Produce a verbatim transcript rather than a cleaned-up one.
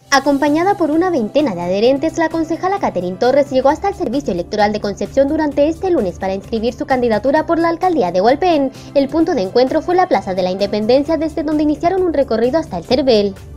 Acompañada por una veintena de adherentes, la concejala Catherine Torres llegó hasta el Servicio Electoral de Concepción durante este lunes para inscribir su candidatura por la alcaldía de Hualpén. El punto de encuentro fue la Plaza de la Independencia, desde donde iniciaron un recorrido hasta el Cervel.